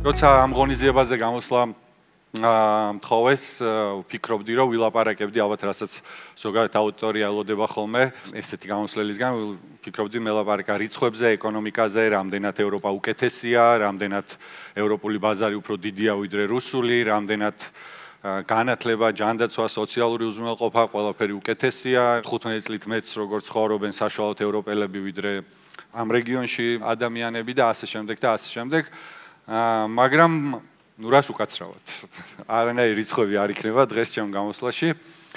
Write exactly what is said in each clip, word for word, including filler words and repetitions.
როცა ამ ღონისძიებაზე გამოსვლა მთხოვეს, ვფიქრობდი, რომ ვილაპარაკებდი ალბათ რასაც ზოგადად აუდიტორია ელოდება ხოლმე ესეთი გამოსვლელისგან, ვფიქრობდი მელაპარაკა რიცხვებზე, ეკონომიკაზე, რამდენად ევროპა უკეთესია, რამდენად ევროპული ბაზარი უფრო დიდია ვიდრე რუსული, რამდენად განათლება, ჯანდაცვა, სოციალური უზრუნველყოფა, ყველაფერი უკეთესია, თხუთმეტი წლით მეც როგორ ცხოვრობენ საშუალოდ ევროპელები ვიდრე ამ რეგიონში ადამიანები და ასე შემდეგ და ასე შემდეგ. მაგრამ ნუ რას უკაცრავად. არანაირი რიცხვები არ იქნება დღეს ჩემ გამოსვლაში.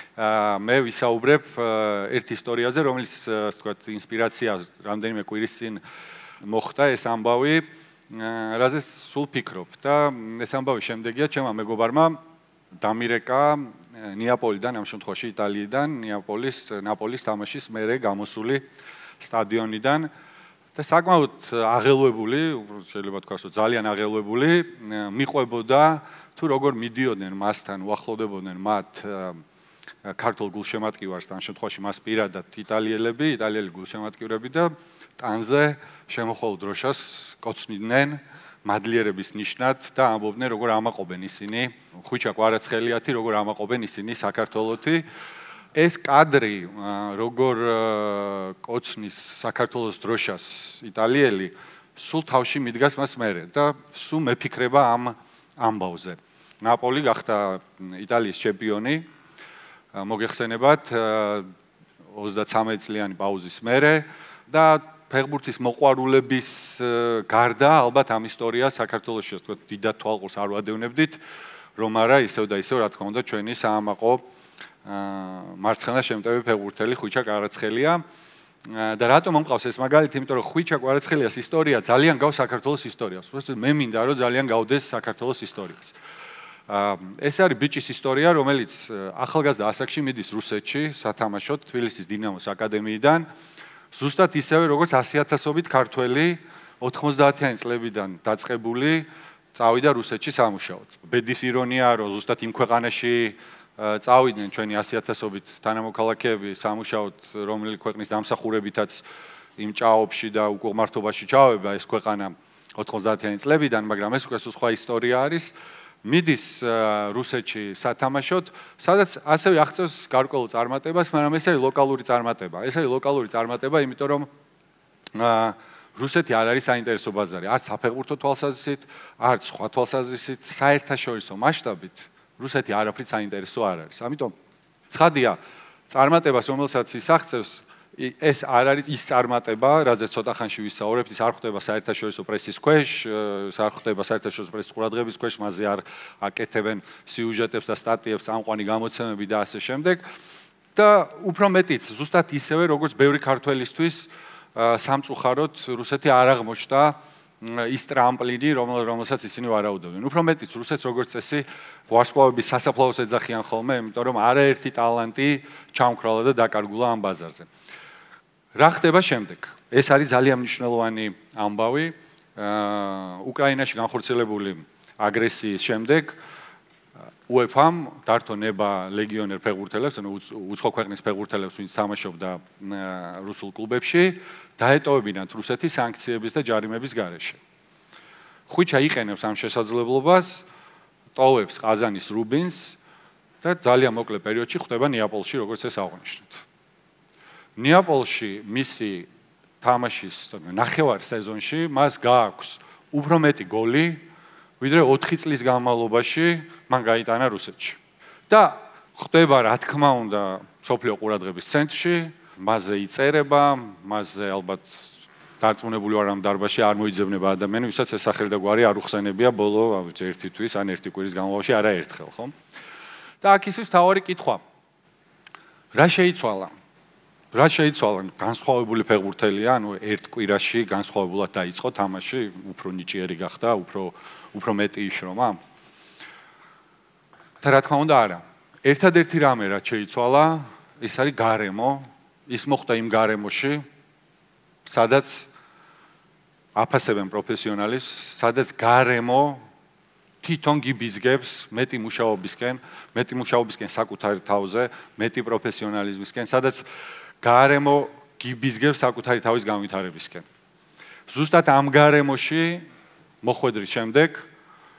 მე ვისაუბრებ ერთ ისტორიაზე, რომელიც თქვათ ინსპირაცია რამდენიმე კვირის წინ მოხდა ეს ამბავი, რაზეც სულ ფიქრობ და ეს ამბავი შემდეგია ჩემმა მეგობარმა დამირეკა ნეაპოლიდან, ამ შემთხვევაში იტალიიდან, ნეაპოლის, ნაპოლის თამაშის მერე გამოსული სტადიონიდან და საკმაოდ აღელვებული, შეიძლება თქვას, რომ ძალიან აღელვებული, მიყვებოდა თუ როგორ მიდიოდნენ მასთან, უახლოვდებოდნენ მათ ქართულ გულშემატკივარს, ამ შემთხვევაში მას პირადად იტალიელები, იტალიელი გულშემატკივრები და ტანზე შემოხვალ დროშას კოცნიდნენ მადლიერების ნიშნად და ამბობდნენ, როგორ ამაყობენ ისინი, ხვიჩა კვარაცხელიათი, როგორ ამაყობენ ისინი საქართველოთი. ეს კადრი, როგორ კოცნის საქართველოს დროშას იტალიელი, სულ თავში მიდგას მას მერე და სულ მეფიქრება ამ ამბავზე. ნაპოლი გახდა იტალიის ჩემპიონი, მოგეხსენებათ, ოცდათსამეტი წლიანი პაუზის მერე და ფეხბურთის მოყვარულების გარდა, ალბათ ამ ისტორიას საქართველოში, ასე ვთქვათ, დიდად თვალყურს არ ვადევნებდით, რომ არა ისევ და ისევ, რა თქმა უნდა, ჩვენი საამაყო მარცხენა შემტევი ფეხბურთელი ხვიჩა კვარაცხელია და რატომ მომყავს ეს მაგალითი, იმიტომ რომ ხვიჩა კვარაცხელიას ისტორია ძალიან გავს საქართველოს ისტორიას. უბრალოდ მე მინდა რომ ძალიან გავდეს საქართველოს ისტორიას. ეს არის ბიჭის ისტორია, რომელიც ახალგაზრდა ასაკში მიდის რუსეთში სათამაშოდ თბილისის დინამოს აკადემიიდან. ზუსტად ისევე როგორც ასი ათასობით ქართველი ოთხმოცდაათიანი წლებიდან დაწყებული წავიდა რუსეთში სამუშაოდ. ბედის ირონიაა, რომ ზუსტად იმ ქვეყანაში წავიდნენ ჩვენი ასი ათასობით თანამოქალაქეები სამუშაოდ, რომელი ქვეყნის დამსახურებითაც იმ ჭაობში და უკუღმართობაში ჩავება ეს ქვეყანა ოთხმოცდაათიანი წლებიდან, მაგრამ ეს უკვე სხვა ისტორია არის. მიდის რუსეთში სათამაშოდ, სადაც ასევე აღწევს გარკვეულ წარმატებას, მაგრამ ეს არის ლოკალური წარმატება. ეს არის ლოკალური წარმატება, იმიტომ რომ რუსეთი არ არის საინტერესო ბაზარი, არც საფეხბურთო თვალსაზრისით, არც სხვა თვალსაზრისით, საერთაშორისო მასშტაბით რუსეთი არაფრით საინტერესო არ არის. ამიტომ ცხადია, წარმატებას, რომელსაც ის აღწევს, ეს არ არის ის წარმატება, რაზეც ცოტა ხანში ვისაუბრებთ, ის არ ხდება საერთაშორისო პრესის ქვეშ, არ ხდება საერთაშორისო პრესის ყურადღების ქვეშ, მასზე არ აკეთებენ სიუჟეტებს და სტატიებს, წამყვანი გამოცემები და ასე შემდეგ. და უფრო მეტიც, ზუსტად ისევე, როგორც ბევრი ქართველისთვის სამწუხაროდ რუსეთი არ აღმოჩნდა ის ტრამპლინი, რომელსაც ისინი ვარაუდობდნენ. უფრო მეტიც, რუსეთს როგორც წესი, ვარსკვლავების სასაფლაოს ეძახიან ხოლმე, იმიტომ რომ არაერთი ტალანტი ჩამქრალა და დაკარგულა ამ ბაზარზე. რა ხდება შემდეგ? ეს არის ძალიან მნიშვნელოვანი ამბავი. უკრაინაში განხორციელებული აგრესიის შემდეგ უეფამ დართო ნება ლეგიონერ ფეხბურთელებს, ანუ უცხო ქვეყნის ფეხბურთელებს, ვინც თამაშობდა რუსულ კლუბებში, დაეტოვებინათ რუსეთი სანქციების და ჯარიმების გარეშე. ხვიჩა იყენებს ამ შესაძლებლობას, ტოვებს ყაზანის რუბინს და ძალიან მოკლე პერიოდში ხდება ნეაპოლში, როგორც ეს აღვნიშნეთ. ნეაპოლში მისი თამაშის ნახევარ სეზონში მას გააქვს უფრო მეტი გოლი, ვიდრე ოთხი წლის განმავლობაში მან გაიტანა რუსეთში. და ხდება, რა თქმა უნდა, მსოფლიო ყურადღების ცენტრში, მასზე იწერება, მასზე ალბათ დარწმუნებული ვარ, ამ დარბაზში არ მოიძებნება ადამიანი, ვისაც ეს სახელი და გვარი არ უხსენებია ბოლო ერთი თვის ან ერთი კვირის განმავლობაში არაერთხელ, ხო? და აქ ისევ თავარი კითხვა. რა შეიცვალა? რა შეიცვალა? განსხვავებული ფეხბურთელია, ანუ ერთ კვირაში განსხვავებულად დაიწყო თამაში, უფრო ნიჭიერი გახდა, უფრო უფრო მეტი იშრომა? და რა თქმა უნდა არა. ერთადერთი რამე რაც შეიცვალა, ის არის გარემო. ის მოხდა იმ გარემოში, სადაც აფასებენ პროფესიონალებს, სადაც გარემო თვითონ გიბიზგებს მეტი მუშაობისკენ, მეტი მუშაობისკენ საკუთარ თავზე, მეტი პროფესიონალიზმისკენ, სადაც გარემო გიბიზგებს საკუთარი თავის განვითარებისკენ. ზუსტად ამ გარემოში მოხვედრის შემდეგ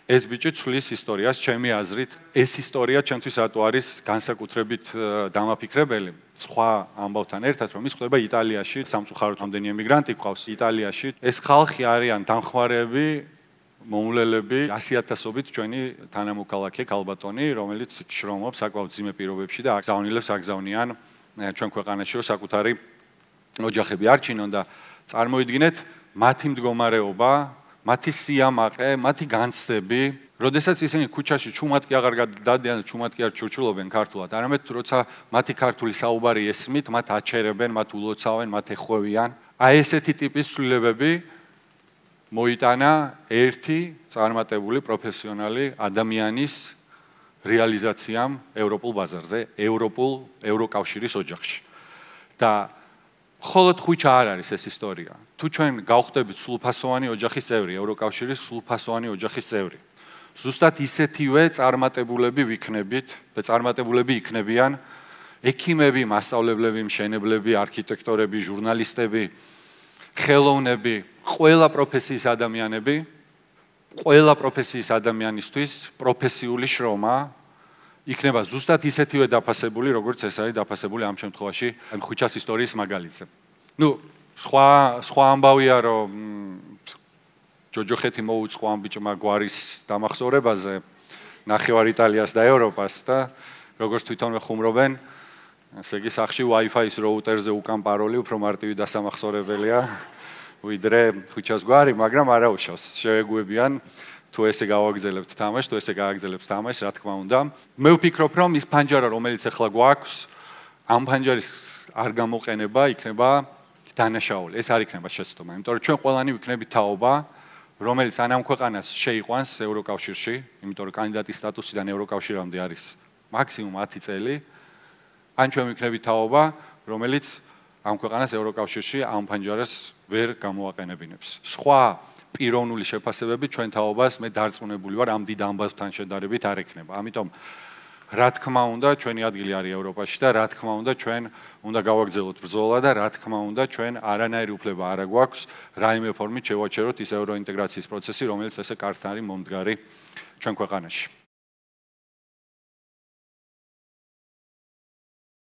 ეს ბიჭი ცვლის ისტორიას, ჩემი აზრით, ეს ისტორია ჩემთვის რატო არის განსაკუთრებით დამაფიქრებელი. სხვა ამბავთან ერთად, რომ ის ხდება იტალიაში, სამწუხაროდ რამდენი ემიგრანტი ყავს იტალიაში. ეს ხალხი არიან დამხმარეები, მოვლელები, ასიათასობით ჩვენი თანამოქალაქე ქალბატონი, რომელიც შრომობს საკმაოდ ძიმე პირობებში და აგზავნილებს აგზავნიან ჩვენ ქვეყანაში, რომ საკუთარი ოჯახები არჩინონ და წარმოიდგინეთ მათი მდგომარეობა, მათი სიამაყე, მათი განცდები, როდესაც ისინი ქუჩაში ჩუმად კი აღარ გადადიან, ჩუმად კი არ ჩურჩულობენ ქართულად, არამედ როცა მათი ქართული საუბარი ესმით, მათ აჩერებენ, მათ ულოცავენ, მათ ეხვევიან. აი ესეთი ტიპის ცვლილებები მოიტანა ერთი წარმატებული პროფესიონალი ადამიანის რეალიზაციამ ევროპულ ბაზარზე, ევროპულ ევროკავშირის ოჯახში. და მხოლოდ ხუჩა არ არის ეს ისტორია. თუ ჩვენ გავხდებით სრულფასოვანი ოჯახის წევრი, ევროკავშირის სრულფასოვანი ოჯახის წევრი, ზუსტად ისეთივე წარმატებულები ვიქნებით და წარმატებულები იქნებიან ექიმები, მასწავლებლები, მშენებლები, არქიტექტორები, ჟურნალისტები, ხელოვნები, ყველა პროფესიის ადამიანები, ყველა პროფესიის ადამიანისთვის პროფესიული შრომა იქნება ზუსტად ისეთივე დაფასებული, როგორც ეს არის დაფასებული ამ შემთხვევაში ამ ხუჩას ისტორიის მაგალითზე. ნუ სხვა სხვა ამბავია, რომ ჯოჯოხეთი მოუწყო ამ ბიჭმა გვარის დამახსოვრებაზე ნახევარ იტალიას და ევროპას და როგორც თვითონვე ხუმრობენ, ესე იგი სახში Wi-Fi-ის რაუტერზე უკან პაროლი უფრო მარტივი დასამახსოვრებელია ვიდრე ხუჩას გვარი, მაგრამ არა უშავს. შევეგუებიან თუ ესე გავაგზელებთ თამაშს, თუ ესე გააგზელებთ თამაშს, რა თქმა უნდა. მე ვფიქრობ, რომ ის ფანჯარა, რომელიც ახლა გვაქვს, ამ ფანჯარის არ გამოყენება იქნება დანაშაული. ეს არ იქნება შეცდომა, იმიტომ რომ ჩვენ ყველანი ვიქნებით თაობა, რომელიც ან ამ ქვეყანას შეიყვანს ევროკავშირში, იმიტომ რომ კანდიდატის სტატუსიდან ევროკავშირამდე არის მაქსიმუმ ათი წელი, ან ჩვენ ვიქნებით თაობა, რომელიც ამ ქვეყანას ევროკავშირში ამ ფანჯარას ვერ გამოაყენებინებს. სხვა პიროვნული შეფასებები ჩვენ თაობას მე დარწმუნებული ვარ ამ დიდ ამბავთან შედარებით არ ექნება. ამიტომ რა თქმა უნდა ჩვენი ადგილი არის ევროპაში და რა თქმა უნდა ჩვენ უნდა გავაგრძელოთ ბრძოლა და რა თქმა უნდა ჩვენ არანაირი უფლება არ გვაქვს რაიმე ფორმით შევაჩეროთ ის ევროინტეგრაციის პროცესი, რომელიც ესე კარგად არის მომდგარი ჩვენ ქვეყანაში.